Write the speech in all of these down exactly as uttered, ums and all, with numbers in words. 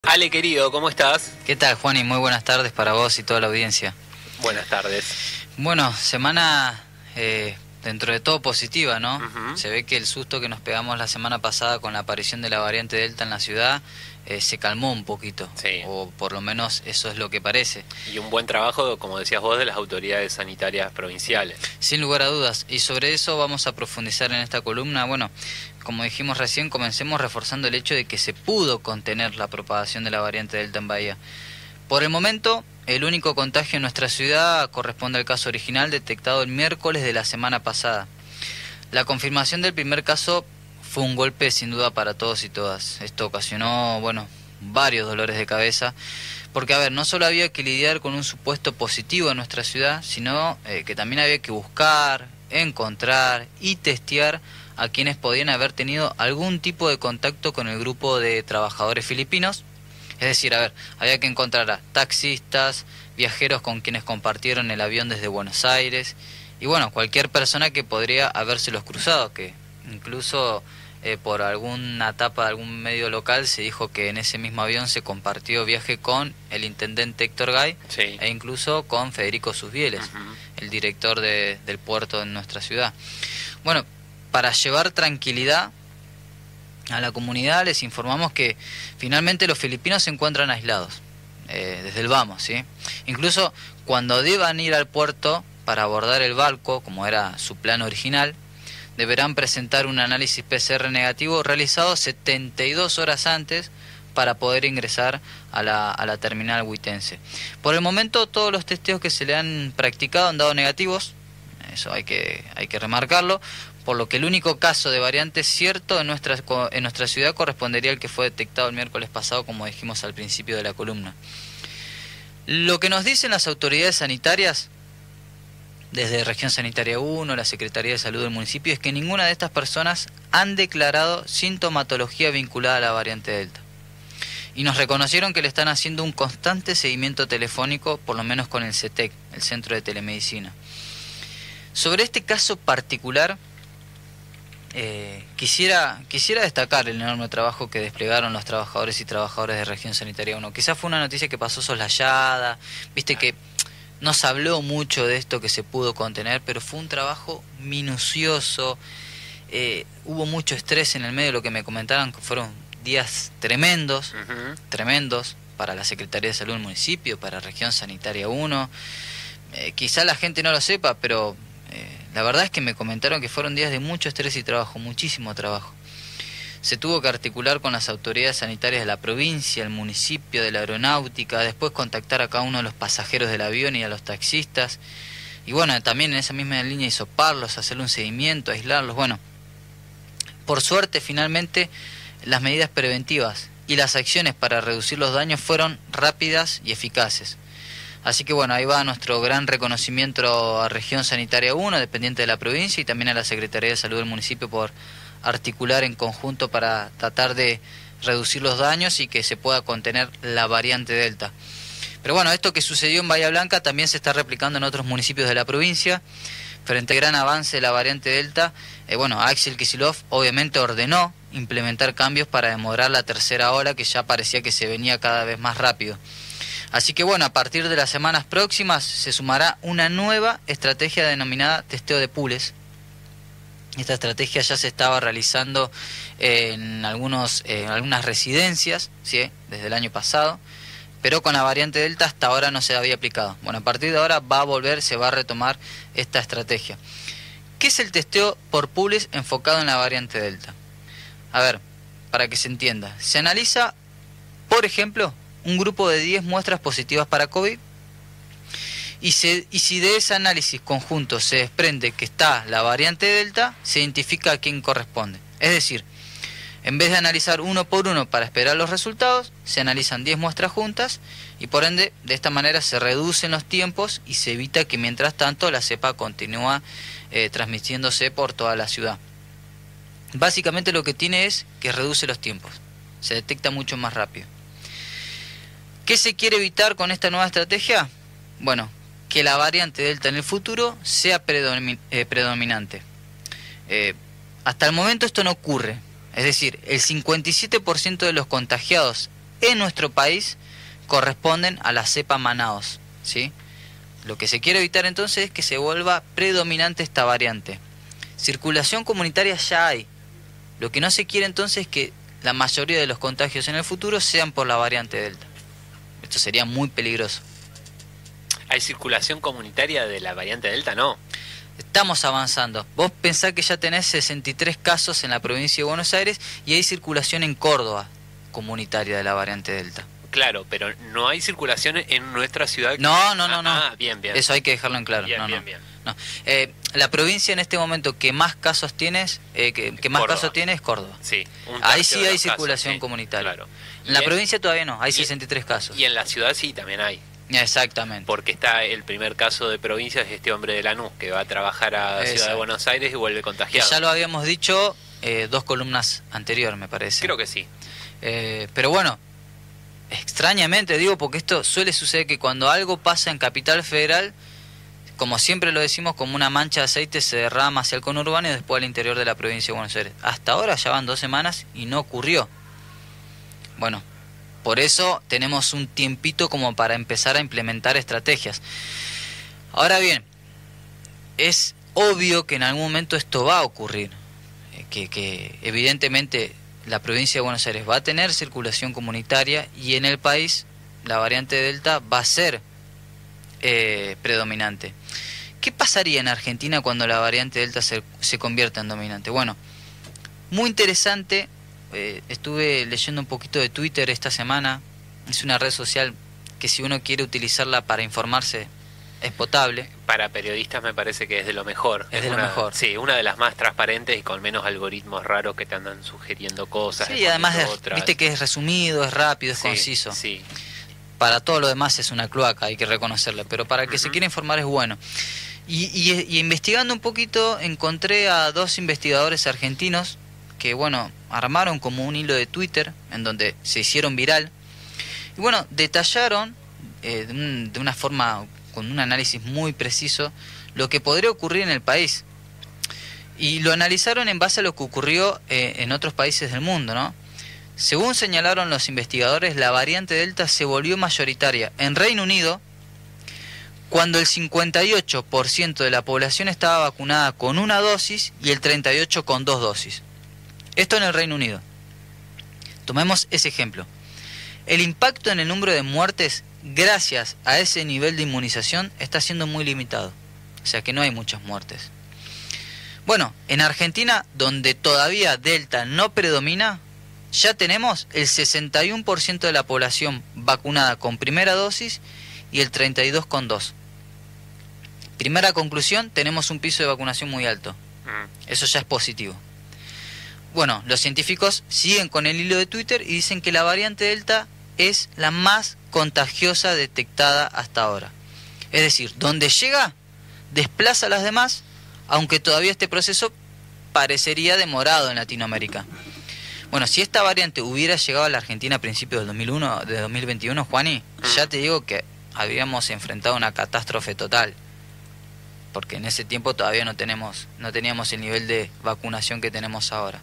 Ale, querido, ¿cómo estás? ¿Qué tal, Juan? Y muy buenas tardes para vos y toda la audiencia. Buenas tardes. Bueno, semana eh, dentro de todo positiva, ¿no? Uh-huh. Se ve que el susto que nos pegamos la semana pasada con la aparición de la variante Delta en la ciudad eh, se calmó un poquito. Sí. O por lo menos eso es lo que parece. Y un buen trabajo, como decías vos, de las autoridades sanitarias provinciales. Sin lugar a dudas. Y sobre eso vamos a profundizar en esta columna. Bueno, como dijimos recién, comencemos reforzando el hecho de que se pudo contener la propagación de la variante Delta en Bahía. Por el momento, el único contagio en nuestra ciudad corresponde al caso original detectado el miércoles de la semana pasada. La confirmación del primer caso fue un golpe sin duda para todos y todas. Esto ocasionó, bueno, varios dolores de cabeza, porque a ver, no solo había que lidiar con un supuesto positivo en nuestra ciudad, sino eh, que también había que buscar, encontrar y testear a quienes podían haber tenido algún tipo de contacto con el grupo de trabajadores filipinos. Es decir, a ver, había que encontrar a taxistas, viajeros con quienes compartieron el avión desde Buenos Aires, y bueno, cualquier persona que podría habérselos cruzado, que incluso eh, por alguna etapa de algún medio local se dijo que en ese mismo avión se compartió viaje con el intendente Héctor Gay, sí, e incluso con Federico Susbieles, uh-huh, el director de, del puerto en nuestra ciudad. Bueno, para llevar tranquilidad a la comunidad les informamos que finalmente los filipinos se encuentran aislados, eh, desde el vamos, ¿sí? Incluso cuando deban ir al puerto para abordar el barco, como era su plan original, deberán presentar un análisis P C R negativo realizado setenta y dos horas antes para poder ingresar a la, a la terminal huitense. Por el momento todos los testeos que se le han practicado han dado negativos, eso hay que, hay que remarcarlo, por lo que el único caso de variante cierto en nuestra, en nuestra ciudad correspondería al que fue detectado el miércoles pasado, como dijimos al principio de la columna. Lo que nos dicen las autoridades sanitarias, desde Región Sanitaria uno, la Secretaría de Salud del municipio, es que ninguna de estas personas han declarado sintomatología vinculada a la variante Delta. Y nos reconocieron que le están haciendo un constante seguimiento telefónico, por lo menos con el C E T E C, el Centro de Telemedicina. Sobre este caso particular, Eh, quisiera quisiera destacar el enorme trabajo que desplegaron los trabajadores y trabajadoras de Región Sanitaria uno. Quizás fue una noticia que pasó soslayada, viste que no se habló mucho de esto que se pudo contener, pero fue un trabajo minucioso, eh, hubo mucho estrés en el medio, lo que me comentaban que fueron días tremendos, uh-huh, tremendos para la Secretaría de Salud del municipio, para Región Sanitaria uno. Eh, quizá la gente no lo sepa, pero Eh, la verdad es que me comentaron que fueron días de mucho estrés y trabajo, muchísimo trabajo. Se tuvo que articular con las autoridades sanitarias de la provincia, el municipio, de la aeronáutica, después contactar a cada uno de los pasajeros del avión y a los taxistas. Y bueno, también en esa misma línea hisoparlos, hacerle un seguimiento, aislarlos. Bueno, por suerte finalmente las medidas preventivas y las acciones para reducir los daños fueron rápidas y eficaces. Así que bueno, ahí va nuestro gran reconocimiento a Región Sanitaria uno, dependiente de la provincia, y también a la Secretaría de Salud del municipio por articular en conjunto para tratar de reducir los daños y que se pueda contener la variante Delta. Pero bueno, esto que sucedió en Bahía Blanca también se está replicando en otros municipios de la provincia. Frente al gran avance de la variante Delta, eh, bueno, Axel Kicillof obviamente ordenó implementar cambios para demorar la tercera ola, que ya parecía que se venía cada vez más rápido. Así que bueno, a partir de las semanas próximas se sumará una nueva estrategia denominada testeo de pools. Esta estrategia ya se estaba realizando en, algunos, en algunas residencias, ¿sí?, desde el año pasado, pero con la variante Delta hasta ahora no se había aplicado. Bueno, a partir de ahora va a volver, se va a retomar esta estrategia. ¿Qué es el testeo por pools enfocado en la variante Delta? A ver, para que se entienda, se analiza, por ejemplo, un grupo de diez muestras positivas para COVID, y, se, y si de ese análisis conjunto se desprende que está la variante Delta, se identifica a quién corresponde. Es decir, en vez de analizar uno por uno para esperar los resultados, se analizan diez muestras juntas, y por ende, de esta manera se reducen los tiempos y se evita que mientras tanto la cepa continúa eh, transmitiéndose por toda la ciudad. Básicamente lo que tiene es que reduce los tiempos, se detecta mucho más rápido. ¿Qué se quiere evitar con esta nueva estrategia? Bueno, que la variante Delta en el futuro sea predomin eh, predominante. Eh, hasta el momento esto no ocurre. Es decir, el cincuenta y siete por ciento de los contagiados en nuestro país corresponden a la cepa Manaos, ¿sí? Lo que se quiere evitar entonces es que se vuelva predominante esta variante. Circulación comunitaria ya hay. Lo que no se quiere entonces es que la mayoría de los contagios en el futuro sean por la variante Delta. Esto sería muy peligroso. ¿Hay circulación comunitaria de la variante Delta? No. Estamos avanzando. Vos pensás que ya tenés sesenta y tres casos en la provincia de Buenos Aires y hay circulación en Córdoba comunitaria de la variante Delta. Claro, pero no hay circulación en nuestra ciudad. No, no, no, ah, no. Ah, bien, bien. Eso hay que dejarlo en claro. Bien, no, bien, no. bien. No. Eh, la provincia en este momento que más casos tienes, eh, que, que más Córdoba. casos tiene es Córdoba. Sí. Un Ahí tercio sí de hay los casos, circulación sí, comunitaria. Claro. En la Y provincia todavía no, hay y- sesenta y tres casos. Y en la ciudad sí también hay. Exactamente. Porque está el primer caso de provincia, es este hombre de Lanús, que va a trabajar a Ciudad Exacto. de Buenos Aires y vuelve Que contagiado. ya lo habíamos dicho eh, dos columnas anterior, me parece. Creo que sí. Eh, pero bueno, extrañamente digo, porque esto suele suceder que cuando algo pasa en Capital Federal, como siempre lo decimos, como una mancha de aceite se derrama hacia el conurbano y después al interior de la provincia de Buenos Aires. Hasta ahora ya van dos semanas y no ocurrió. Bueno, por eso tenemos un tiempito como para empezar a implementar estrategias. Ahora bien, es obvio que en algún momento esto va a ocurrir, eh, que, que evidentemente la provincia de Buenos Aires va a tener circulación comunitaria y en el país la variante Delta va a ser eh, predominante. ¿Qué pasaría en Argentina cuando la variante Delta se, se convierta en dominante? Bueno, muy interesante, eh, estuve leyendo un poquito de Twitter esta semana, es una red social que si uno quiere utilizarla para informarse es potable. Para periodistas me parece que es de lo mejor. Es de lo una, mejor. Sí, una de las más transparentes y con menos algoritmos raros que te andan sugiriendo cosas. Sí, y además es, otras. viste que es resumido, es rápido, es Sí, conciso. Sí. Para todo lo demás es una cloaca, hay que reconocerlo, pero para el que Uh-huh. se quiera informar es bueno. Y, y, y investigando un poquito encontré a dos investigadores argentinos que, bueno, armaron como un hilo de Twitter en donde se hicieron viral. Y bueno, detallaron eh, de, un, de una forma, con un análisis muy preciso, lo que podría ocurrir en el país. Y lo analizaron en base a lo que ocurrió eh, en otros países del mundo, ¿no? Según señalaron los investigadores, la variante Delta se volvió mayoritaria en Reino Unido cuando el cincuenta y ocho por ciento de la población estaba vacunada con una dosis y el treinta y ocho por ciento con dos dosis. Esto en el Reino Unido. Tomemos ese ejemplo. El impacto en el número de muertes gracias a ese nivel de inmunización está siendo muy limitado. O sea que no hay muchas muertes. Bueno, en Argentina, donde todavía Delta no predomina, ya tenemos el sesenta y uno por ciento de la población vacunada con primera dosis y el treinta y dos por ciento con dos. Primera conclusión, tenemos un piso de vacunación muy alto. Mm. Eso ya es positivo. Bueno, los científicos siguen con el hilo de Twitter y dicen que la variante Delta es la más contagiosa detectada hasta ahora. Es decir, donde llega, desplaza a las demás, aunque todavía este proceso parecería demorado en Latinoamérica. Bueno, si esta variante hubiera llegado a la Argentina a principios del dos mil uno, de dos mil veintiuno, Juani, ya te digo que habíamos enfrentado una catástrofe total. Porque en ese tiempo todavía no tenemos, no teníamos el nivel de vacunación que tenemos ahora.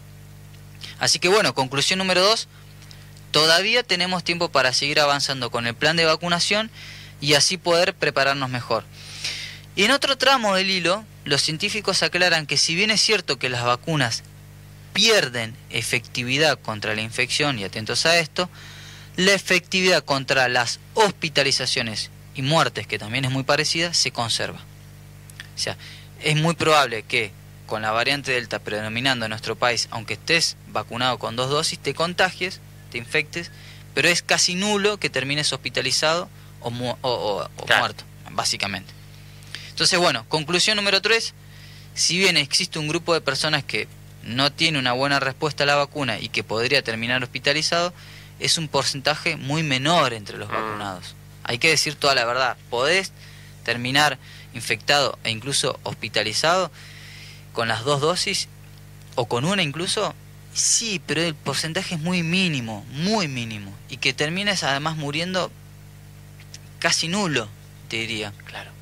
Así que bueno, conclusión número dos, todavía tenemos tiempo para seguir avanzando con el plan de vacunación y así poder prepararnos mejor. Y en otro tramo del hilo, los científicos aclaran que si bien es cierto que las vacunas pierden efectividad contra la infección, y atentos a esto, la efectividad contra las hospitalizaciones y muertes, que también es muy parecida, se conserva. O sea, es muy probable que con la variante Delta predominando en nuestro país, aunque estés vacunado con dos dosis, te contagies, te infectes, pero es casi nulo que termines hospitalizado o, mu- o, o, o Claro. muerto, básicamente. Entonces, bueno, conclusión número tres, si bien existe un grupo de personas que no tiene una buena respuesta a la vacuna y que podría terminar hospitalizado, es un porcentaje muy menor entre los Mm. vacunados. Hay que decir toda la verdad, podés terminar infectado e incluso hospitalizado con las dos dosis o con una incluso, sí, pero el porcentaje es muy mínimo, muy mínimo, y que termines además muriendo casi nulo, te diría. Claro.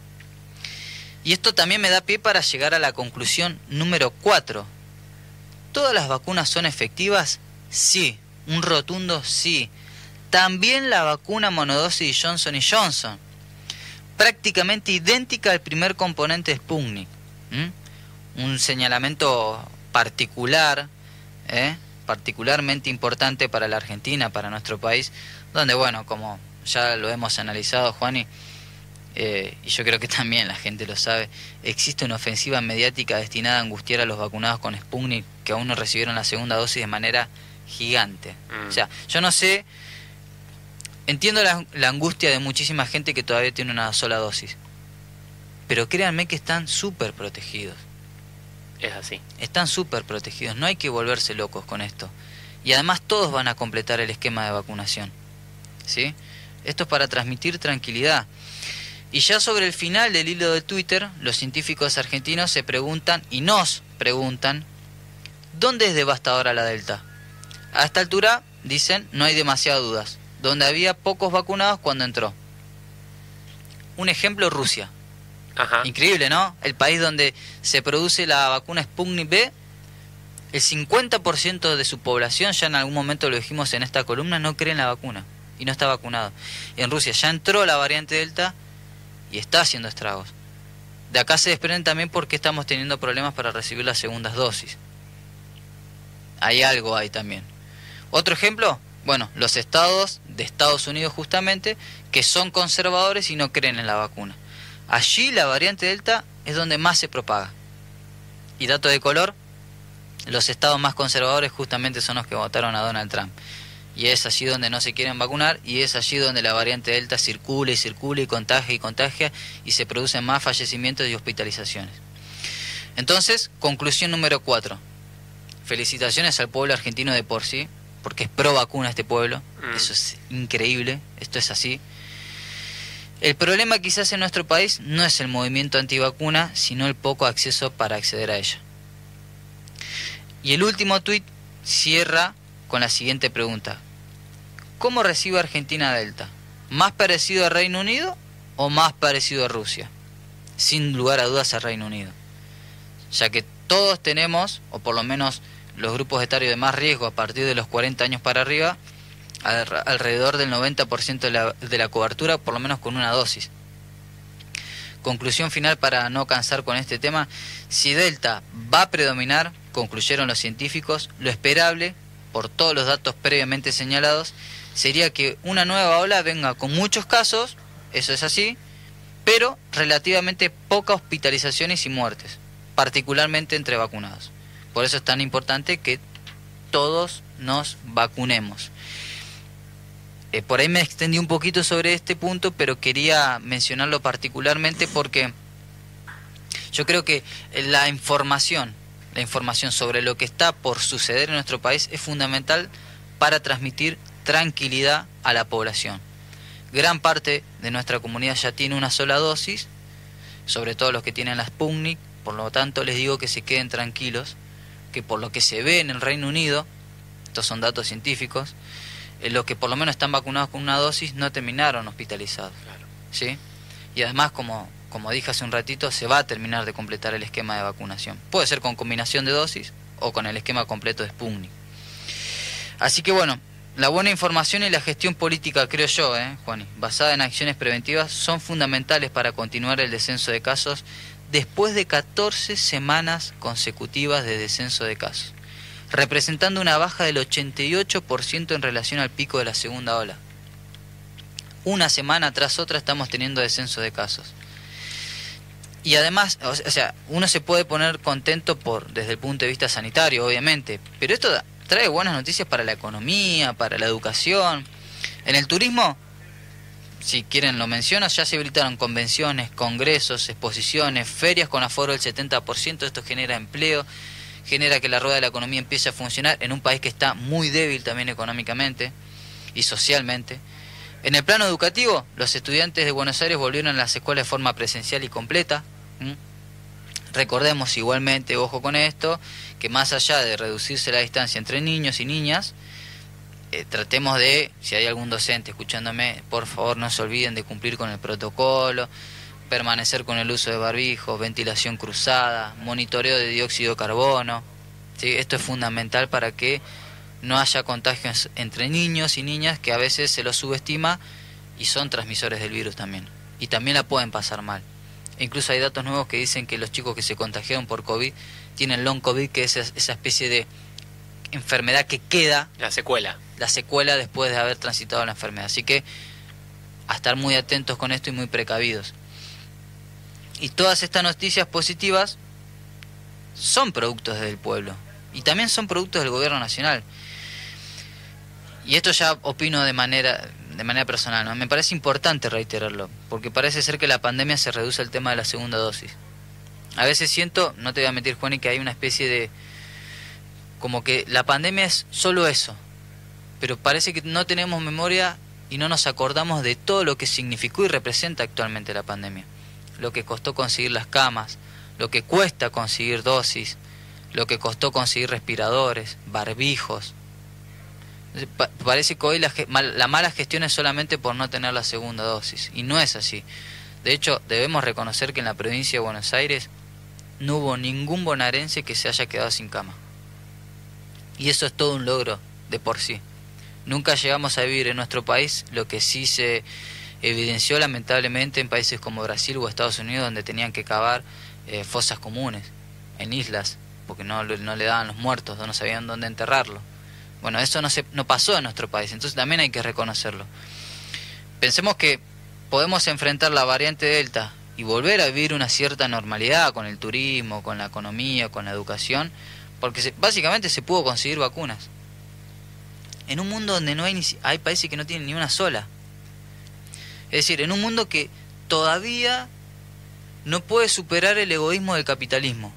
Y esto también me da pie para llegar a la conclusión número cuatro. ¿Todas las vacunas son efectivas? Sí, un rotundo sí. también la vacuna monodosis de Johnson y Johnson, prácticamente idéntica al primer componente de Sputnik. ¿Mm? Un señalamiento particular, ¿eh? particularmente importante para la Argentina, para nuestro país, donde, bueno, como ya lo hemos analizado, Juani, eh, y yo creo que también la gente lo sabe, existe una ofensiva mediática destinada a angustiar a los vacunados con Sputnik que aún no recibieron la segunda dosis de manera gigante. Mm. O sea, yo no sé, entiendo la, la angustia de muchísima gente que todavía tiene una sola dosis, pero créanme que están súper protegidos. Es así. Están súper protegidos, no hay que volverse locos con esto. Y además todos van a completar el esquema de vacunación, ¿sí? Esto es para transmitir tranquilidad. Y ya sobre el final del hilo de Twitter, los científicos argentinos se preguntan, y nos preguntan, ¿dónde es devastadora la Delta? A esta altura, dicen, no hay demasiadas dudas. Donde había pocos vacunados cuando entró. Un ejemplo, Rusia. Ajá. Increíble, ¿no? El país donde se produce la vacuna Sputnik V, el cincuenta por ciento de su población, ya en algún momento lo dijimos en esta columna, no cree en la vacuna y no está vacunado. En Rusia ya entró la variante Delta y está haciendo estragos. De acá se desprenden también porque estamos teniendo problemas para recibir las segundas dosis. Hay algo ahí también. Otro ejemplo, bueno, los estados de Estados Unidos justamente, que son conservadores y no creen en la vacuna. Allí la variante Delta es donde más se propaga. Y dato de color, los estados más conservadores justamente son los que votaron a Donald Trump. Y es allí donde no se quieren vacunar, y es allí donde la variante Delta circula y circula y contagia y contagia, y se producen más fallecimientos y hospitalizaciones. Entonces, conclusión número cuatro. Felicitaciones al pueblo argentino de por sí, porque es pro vacuna este pueblo. Mm. Eso es increíble, esto es así. El problema quizás en nuestro país no es el movimiento antivacuna, sino el poco acceso para acceder a ella. Y el último tuit cierra con la siguiente pregunta. ¿Cómo recibe Argentina Delta? ¿Más parecido a Reino Unido o más parecido a Rusia? Sin lugar a dudas a Reino Unido. Ya que todos tenemos, o por lo menos los grupos etarios de más riesgo a partir de los cuarenta años para arriba, alrededor del noventa por ciento de la, de la cobertura, por lo menos con una dosis. Conclusión final para no cansar con este tema: si Delta va a predominar, concluyeron los científicos, lo esperable, por todos los datos previamente señalados, sería que una nueva ola venga con muchos casos, eso es así, pero relativamente pocas hospitalizaciones y muertes, particularmente entre vacunados. Por eso es tan importante que todos nos vacunemos. Eh, por ahí me extendí un poquito sobre este punto, pero quería mencionarlo particularmente porque yo creo que la información, la información sobre lo que está por suceder en nuestro país es fundamental para transmitir tranquilidad a la población. Gran parte de nuestra comunidad ya tiene una sola dosis, sobre todo los que tienen la Sputnik, por lo tanto les digo que se queden tranquilos, que por lo que se ve en el Reino Unido, estos son datos científicos, eh, los que por lo menos están vacunados con una dosis no terminaron hospitalizados. Claro. ¿Sí? Y además, como, como dije hace un ratito, se va a terminar de completar el esquema de vacunación. Puede ser con combinación de dosis o con el esquema completo de Sputnik. Así que bueno, la buena información y la gestión política, creo yo, eh, Juani, basada en acciones preventivas, son fundamentales para continuar el descenso de casos después de catorce semanas consecutivas de descenso de casos, representando una baja del ochenta y ocho por ciento en relación al pico de la segunda ola. Una semana tras otra estamos teniendo descenso de casos. Y además, o sea, uno se puede poner contento por desde el punto de vista sanitario, obviamente, pero esto trae buenas noticias para la economía, para la educación. En el turismo, si quieren lo menciono, ya se habilitaron convenciones, congresos, exposiciones, ferias con aforo del setenta por ciento. Esto genera empleo, genera que la rueda de la economía empiece a funcionar en un país que está muy débil también económicamente y socialmente. En el plano educativo, los estudiantes de Buenos Aires volvieron a las escuelas de forma presencial y completa. ¿Mm? Recordemos igualmente, ojo con esto, que más allá de reducirse la distancia entre niños y niñas, eh, tratemos de, si hay algún docente escuchándome, por favor no se olviden de cumplir con el protocolo, permanecer con el uso de barbijo, ventilación cruzada, monitoreo de dióxido de carbono. ¿Sí? Esto es fundamental para que no haya contagios entre niños y niñas, que a veces se los subestima y son transmisores del virus también. Y también la pueden pasar mal. E incluso hay datos nuevos que dicen que los chicos que se contagiaron por COVID tienen long COVID, que es esa especie de enfermedad que queda, la secuela. La secuela después de haber transitado la enfermedad. Así que a estar muy atentos con esto y muy precavidos. Y todas estas noticias positivas son productos del pueblo y también son productos del gobierno nacional. Y esto ya opino de manera de manera personal, ¿no? Me parece importante reiterarlo, porque parece ser que la pandemia se reduce al tema de la segunda dosis. A veces siento, no te voy a mentir, Juan, que hay una especie de como que la pandemia es solo eso, pero parece que no tenemos memoria y no nos acordamos de todo lo que significó y representa actualmente la pandemia. Lo que costó conseguir las camas, lo que cuesta conseguir dosis, lo que costó conseguir respiradores, barbijos. Pa- parece que hoy la, la mala gestión es solamente por no tener la segunda dosis, y no es así. De hecho, debemos reconocer que en la provincia de Buenos Aires no hubo ningún bonaerense que se haya quedado sin cama. Y eso es todo un logro de por sí. Nunca llegamos a vivir en nuestro país lo que sí se evidenció lamentablemente en países como Brasil o Estados Unidos, donde tenían que cavar eh, fosas comunes, en islas, porque no, no le daban los muertos, no sabían dónde enterrarlo. Bueno, eso no, se, no pasó en nuestro país, entonces también hay que reconocerlo. Pensemos que podemos enfrentar la variante Delta y volver a vivir una cierta normalidad con el turismo, con la economía, con la educación, porque se, básicamente se pudo conseguir vacunas. En un mundo donde no hay, ni, hay países que no tienen ni una sola. Es decir, en un mundo que todavía no puede superar el egoísmo del capitalismo.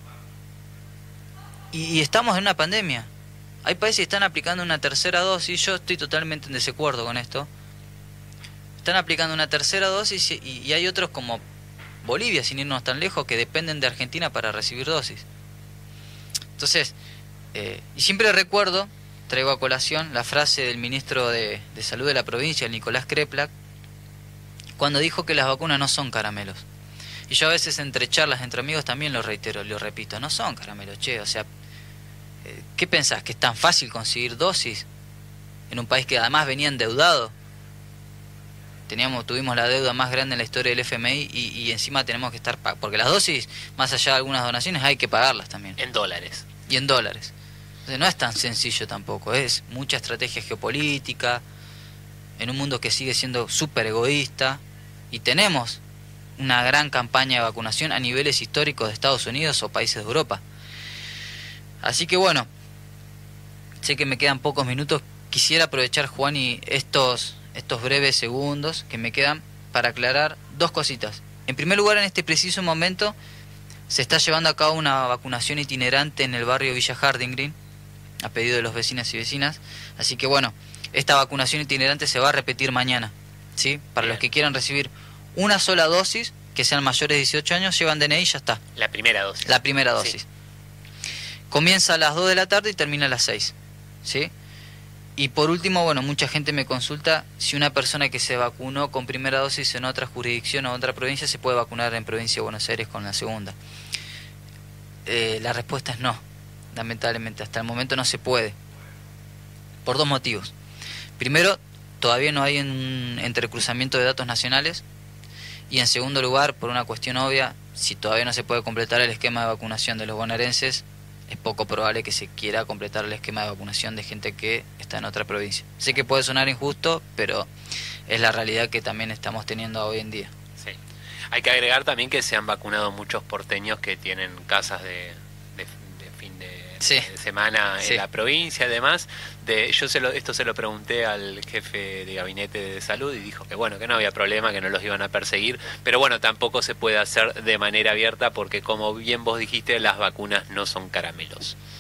Y, y estamos en una pandemia. Hay países que están aplicando una tercera dosis, yo estoy totalmente en desacuerdo con esto. Están aplicando una tercera dosis y, y hay otros como Bolivia, sin irnos tan lejos, que dependen de Argentina para recibir dosis. Entonces, eh, y siempre recuerdo, traigo a colación la frase del ministro de, de Salud de la provincia, el Nicolás Kreplak, cuando dijo que las vacunas no son caramelos. Y yo a veces entre charlas, entre amigos también lo reitero, lo repito, no son caramelos, che, o sea, ¿qué pensás? ¿Que es tan fácil conseguir dosis en un país que además venía endeudado? Teníamos, tuvimos la deuda más grande en la historia del F M I y, y encima tenemos que estar... Porque las dosis, más allá de algunas donaciones, hay que pagarlas también. En dólares. Y en dólares. Entonces no es tan sencillo tampoco, es mucha estrategia geopolítica, en un mundo que sigue siendo súper egoísta, y tenemos una gran campaña de vacunación a niveles históricos de Estados Unidos o países de Europa. Así que bueno, sé que me quedan pocos minutos, quisiera aprovechar, Juan, y estos, estos breves segundos que me quedan para aclarar dos cositas. En primer lugar, en este preciso momento se está llevando a cabo una vacunación itinerante en el barrio Villa Harding Green, a pedido de los vecinos y vecinas. Así que bueno, esta vacunación itinerante se va a repetir mañana, ¿sí? Para Bien. Los que quieran recibir una sola dosis, que sean mayores de dieciocho años, llevan D N I y ya está. La primera dosis. La primera dosis. Sí. Comienza a las dos de la tarde y termina a las seis, ¿sí? Y por último, bueno, mucha gente me consulta si una persona que se vacunó con primera dosis en otra jurisdicción o otra provincia se puede vacunar en provincia de Buenos Aires con la segunda. Eh, la respuesta es no, lamentablemente, hasta el momento no se puede, por dos motivos. Primero, todavía no hay un entrecruzamiento de datos nacionales, y en segundo lugar, por una cuestión obvia, si todavía no se puede completar el esquema de vacunación de los bonaerenses, es poco probable que se quiera completar el esquema de vacunación de gente que está en otra provincia. Sé que puede sonar injusto, pero es la realidad que también estamos teniendo hoy en día. Sí. Hay que agregar también que se han vacunado muchos porteños que tienen casas de, de, de fin de, sí. de semana en sí. la provincia, además. De, yo se lo, esto se lo pregunté al jefe de gabinete de salud y dijo que bueno, que no había problema, que no los iban a perseguir, pero bueno, tampoco se puede hacer de manera abierta porque, como bien vos dijiste, las vacunas no son caramelos.